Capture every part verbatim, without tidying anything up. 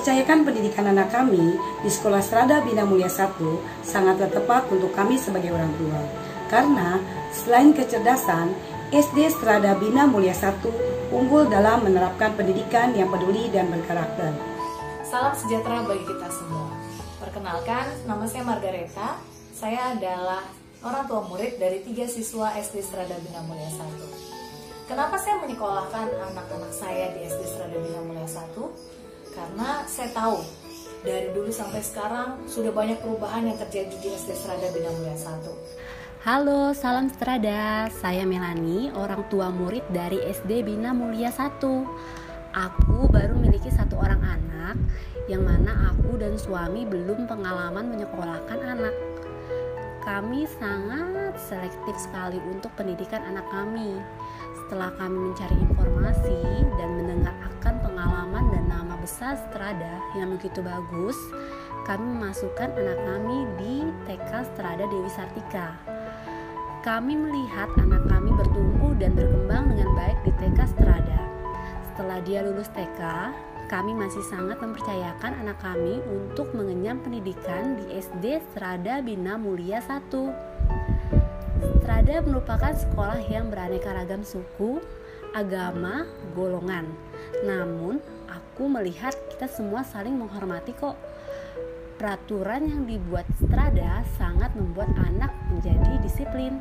Mempercayakan pendidikan anak kami di Sekolah Strada Bina Mulia satu sangatlah tepat untuk kami sebagai orang tua. Karena selain kecerdasan, S D Strada Bina Mulia satu unggul dalam menerapkan pendidikan yang peduli dan berkarakter. Salam sejahtera bagi kita semua. Perkenalkan, nama saya Margareta. Saya adalah orang tua murid dari tiga siswa S D Strada Bina Mulia satu. Kenapa saya menyekolahkan anak-anak saya di S D Strada Bina Mulia satu? Karena saya tahu dari dulu sampai sekarang sudah banyak perubahan yang terjadi di S D Strada Bina Mulia satu. Halo, salam Strada. Saya Melani, orang tua murid dari S D Bina Mulia satu. Aku baru memiliki satu orang anak, yang mana aku dan suami belum pengalaman menyekolahkan anak. Kami sangat selektif sekali untuk pendidikan anak kami. Setelah kami mencari informasi dan mendengar akan pengalaman dan nama besar Strada yang begitu bagus, kami memasukkan anak kami di T K Strada Dewi Sartika. Kami melihat anak kami bertumbuh dan berkembang dengan baik di T K Strada. Setelah dia lulus T K, kami masih sangat mempercayakan anak kami untuk mengenyam pendidikan di S D Strada Bina Mulia satu. Strada merupakan sekolah yang beraneka ragam suku, agama, golongan. Namun, aku melihat kita semua saling menghormati kok. Peraturan yang dibuat Strada sangat membuat anak menjadi disiplin.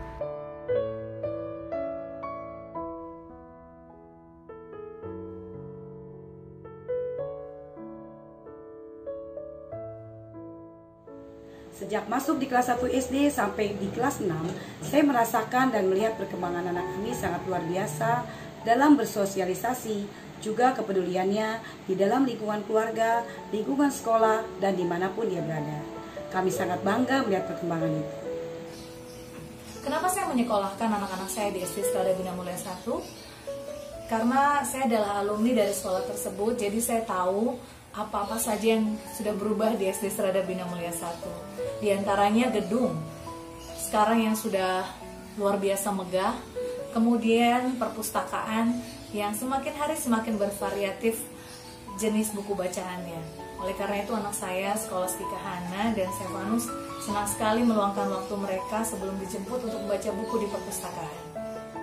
Sejak masuk di kelas satu S D sampai di kelas enam, saya merasakan dan melihat perkembangan anak kami sangat luar biasa dalam bersosialisasi, juga kepeduliannya di dalam lingkungan keluarga, lingkungan sekolah, dan dimanapun dia berada. Kami sangat bangga melihat perkembangan itu. Kenapa saya menyekolahkan anak-anak saya di S D Strada Bina Mulia satu? Karena saya adalah alumni dari sekolah tersebut, jadi saya tahu apa-apa saja yang sudah berubah di S D Strada Bina Mulia satu. Di antaranya gedung, sekarang yang sudah luar biasa megah, kemudian perpustakaan yang semakin hari semakin bervariatif jenis buku bacaannya. Oleh karena itu anak saya, Skolastika Hana dan Stefanus, senang sekali meluangkan waktu mereka sebelum dijemput untuk membaca buku di perpustakaan.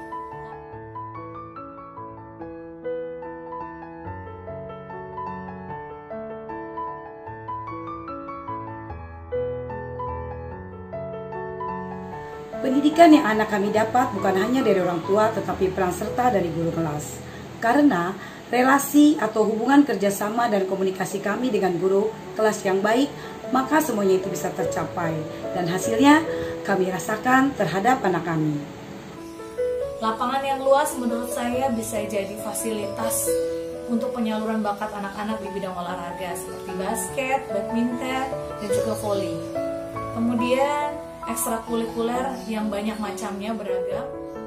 Pendidikan yang anak kami dapat bukan hanya dari orang tua, tetapi peran serta dari guru kelas. Karena relasi atau hubungan kerjasama dan komunikasi kami dengan guru kelas yang baik, maka semuanya itu bisa tercapai. Dan hasilnya kami rasakan terhadap anak kami. Lapangan yang luas menurut saya bisa jadi fasilitas untuk penyaluran bakat anak-anak di bidang olahraga seperti basket, badminton, dan juga voli. Kemudian ekstrakurikuler yang banyak macamnya beragam.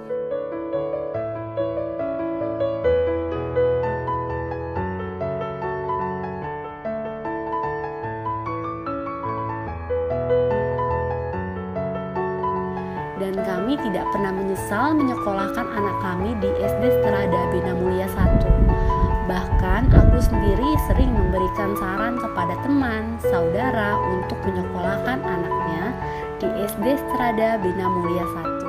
Dan kami tidak pernah menyesal menyekolahkan anak kami di S D Strada Bina Mulia satu. Bahkan aku sendiri sering memberikan saran kepada teman, saudara untuk menyekolahkan anaknya di S D Strada Bina Mulia satu.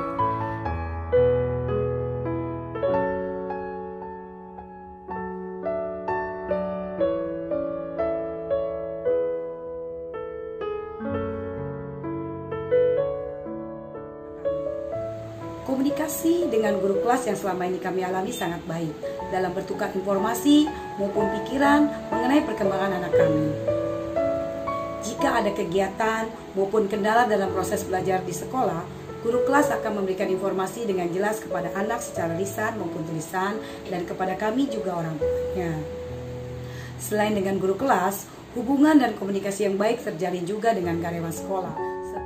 Komunikasi dengan guru kelas yang selama ini kami alami sangat baik dalam bertukar informasi maupun pikiran mengenai perkembangan anak kami. Jika ada kegiatan maupun kendala dalam proses belajar di sekolah, guru kelas akan memberikan informasi dengan jelas kepada anak secara lisan maupun tulisan dan kepada kami juga orang tuanya. Selain dengan guru kelas, hubungan dan komunikasi yang baik terjalin juga dengan karyawan sekolah.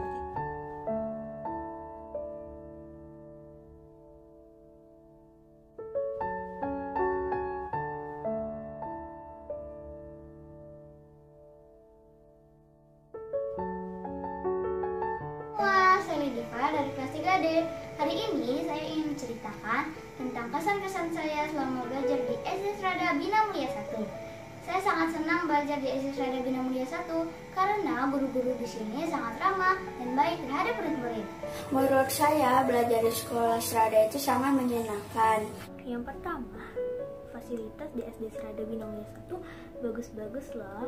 dari kelas tiga D. Hari ini saya ingin menceritakan tentang kesan-kesan saya selama belajar di S D Strada Bina Mulia satu. Saya sangat senang belajar di S D Strada Bina Mulia satu karena guru-guru di sini sangat ramah dan baik terhadap murid-murid. Menurut saya, belajar di sekolah Strada itu sangat menyenangkan. Yang pertama, fasilitas di S D Strada Bina Mulia satu bagus-bagus loh.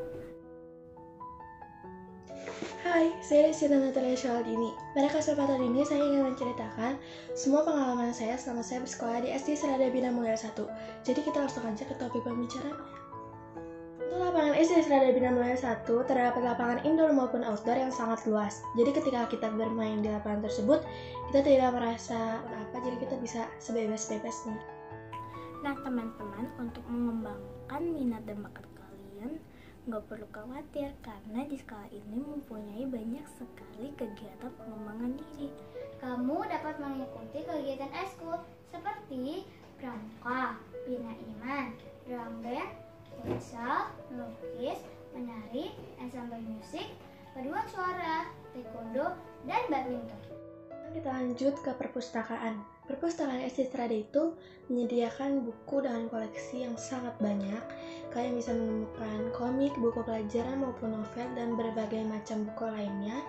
Hai, saya Sita Natalia Syaldini. Pada kesempatan ini saya ingin menceritakan semua pengalaman saya selama saya bersekolah di S D Strada Bina Mulia satu. Jadi kita langsung aja ke topik pembicaraan. Untuk lapangan S D Strada Bina Mulia satu terdapat lapangan indoor maupun outdoor yang sangat luas. Jadi ketika kita bermain di lapangan tersebut, kita tidak merasa apa, jadi kita bisa sebebas-bebasnya. Nah teman-teman, untuk mengembangkan minat dan bakat kalian, nggak perlu khawatir karena di sekolah ini mempunyai banyak sekali kegiatan pengembangan diri. Kamu dapat mengikuti kegiatan eskul seperti pramuka, bina iman, drum band, futsal, melukis, menari, ensemble musik, paduan suara, taekwondo, dan badminton. Kita lanjut ke perpustakaan. Perpustakaan S D Strada itu menyediakan buku dengan koleksi yang sangat banyak. Kalian bisa menemukan komik, buku pelajaran maupun novel, dan berbagai macam buku lainnya.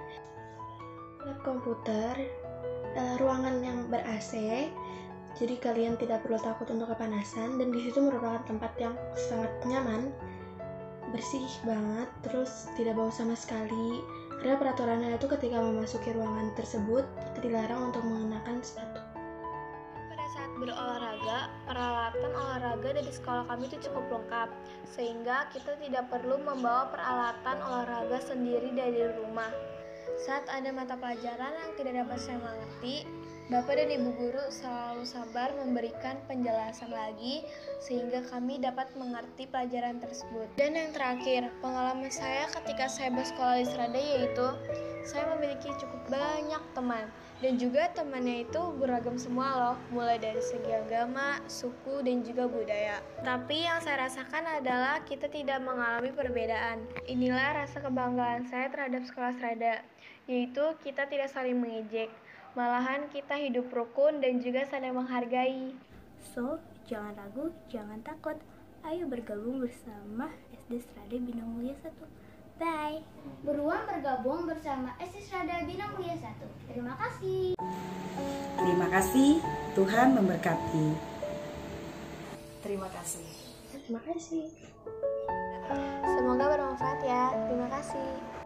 Lab komputer, uh, ruangan yang ber-A C, jadi kalian tidak perlu takut untuk kepanasan, dan di situ merupakan tempat yang sangat nyaman, bersih banget, terus tidak bau sama sekali. Karena peraturannya itu ketika memasuki ruangan tersebut, kita dilarang untuk mengenakan sepatu. Pada saat berolahraga, peralatan olahraga dari sekolah kami itu cukup lengkap, sehingga kita tidak perlu membawa peralatan olahraga sendiri dari rumah. Saat ada mata pelajaran yang tidak dapat saya mengerti, Bapak dan Ibu Guru selalu sabar memberikan penjelasan lagi sehingga kami dapat mengerti pelajaran tersebut. Dan yang terakhir, pengalaman saya ketika saya bersekolah di Strada yaitu saya memiliki cukup banyak teman. Dan juga temannya itu beragam semua loh, mulai dari segi agama, suku, dan juga budaya. Tapi yang saya rasakan adalah kita tidak mengalami perbedaan. Inilah rasa kebanggaan saya terhadap sekolah Strada, yaitu kita tidak saling mengejek. Malahan kita hidup rukun dan juga saling menghargai. So, jangan ragu, jangan takut. Ayo bergabung bersama S D Strada Bina Mulia satu. Bye! Beruang bergabung bersama S D Strada Bina Mulia satu. Terima kasih. Terima kasih, Tuhan memberkati. Terima kasih. Terima kasih. Semoga bermanfaat ya. Terima kasih.